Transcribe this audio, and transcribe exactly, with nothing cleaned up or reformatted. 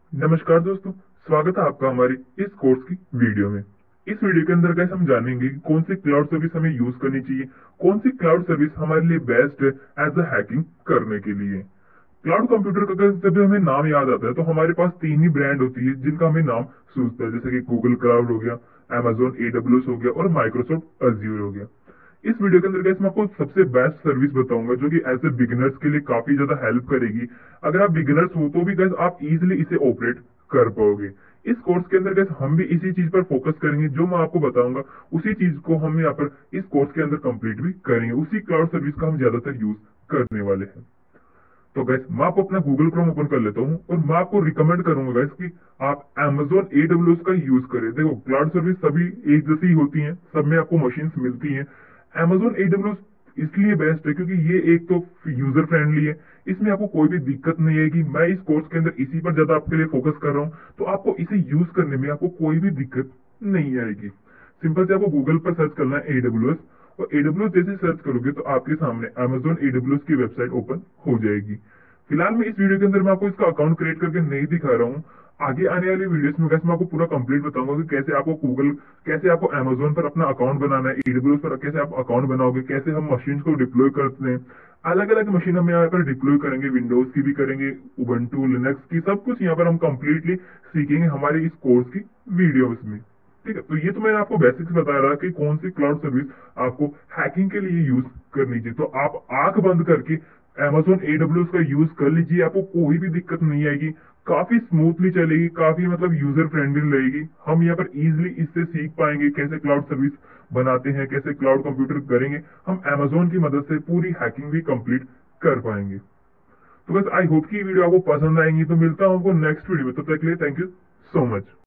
नमस्कार दोस्तों, स्वागत है आपका हमारे इस कोर्स की वीडियो में। इस वीडियो के अंदर गाइस हम जानेंगे कि कौन सी क्लाउड सर्विस हमें यूज करनी चाहिए, कौन सी क्लाउड सर्विस हमारे लिए बेस्ट है एज अ हैकिंग करने के लिए। क्लाउड कंप्यूटर का अगर जब हमें नाम याद आता है तो हमारे पास तीन ही ब्रांड होती है जिनका हमें नाम सूझता है, जैसे कि गूगल क्लाउड हो गया, Amazon ए डब्ल्यू एस हो गया और माइक्रोसॉफ्ट अज्यूर हो गया। इस वीडियो के अंदर गाइस मैं आपको सबसे बेस्ट सर्विस बताऊंगा जो कि एज ए बिगिनर्स के लिए काफी ज्यादा हेल्प करेगी। अगर आप बिगिनर्स हो तो भी गाइस आप इजीली इसे ऑपरेट कर पाओगे। इस कोर्स के अंदर गाइस हम भी इसी चीज पर फोकस करेंगे, जो मैं आपको बताऊंगा उसी चीज को हम यहाँ पर इस कोर्स के अंदर कंप्लीट भी करेंगे। उसी क्लाउड सर्विस का हम ज्यादातर यूज करने वाले हैं। तो गैस मैं आपको अपना गूगल क्रोम ओपन कर लेता हूँ और मैं आपको रिकमेंड करूंगा गैस कि आप Amazon ए डब्ल्यू एस का यूज करें। देखो, क्लाउड सर्विस सभी एक जैसी ही होती हैं, सब में आपको मशीन्स मिलती हैं। Amazon ए डब्ल्यू एस इसलिए बेस्ट है क्योंकि ये एक तो यूजर फ्रेंडली है, इसमें आपको कोई भी दिक्कत नहीं आएगी। मैं इस कोर्स के अंदर इसी पर ज्यादा आपके लिए फोकस कर रहा हूँ, तो आपको इसे यूज करने में आपको कोई भी दिक्कत नहीं आएगी। सिंपल से आपको गूगल पर सर्च करना है ए डब्ल्यू एस, और ए डब्ल्यू एस जैसे सर्च करोगे तो आपके सामने Amazon ए डब्ल्यू एस की वेबसाइट ओपन हो जाएगी। फिलहाल मैं इस वीडियो के अंदर मैं आपको इसका अकाउंट क्रिएट करके नहीं दिखा रहा हूँ। आगे आने वाली वीडियोस में guys मैं आपको पूरा कंप्लीट बताऊंगा कि कैसे आपको गूगल, कैसे आपको Amazon पर अपना अकाउंट बनाना है, ए डब्ल्यू एस पर कैसे आप अकाउंट बनाओगे, कैसे हम मशीन को डिप्लॉय करते हैं। अलग अलग मशीन हम यहाँ पर डिप्लॉय करेंगे, विंडोज की भी करेंगे, उबंटू लिनक्स की, सब कुछ यहाँ पर हम कंप्लीटली सीखेंगे हमारे इस कोर्स की वीडियोस में। ठीक है, तो ये तो मैंने आपको बेसिक्स बता रहा कि कौन सी क्लाउड सर्विस आपको हैकिंग के लिए यूज करनी चाहिए। तो आप आंख बंद करके Amazon ए डब्ल्यू एस का यूज कर लीजिए, आपको कोई भी दिक्कत नहीं आएगी। काफी स्मूथली चलेगी, काफी मतलब यूजर फ्रेंडली रहेगी। हम यहाँ पर इजिली इससे सीख पाएंगे कैसे क्लाउड सर्विस बनाते हैं, कैसे क्लाउड कंप्यूटर करेंगे। हम Amazon की मदद से पूरी हैकिंग भी कंप्लीट कर पाएंगे। तो बस आई होप कि वीडियो आपको पसंद आएंगी। तो मिलता हूँ आपको नेक्स्ट वीडियो में, तब तक के लिए थैंक यू सो मच।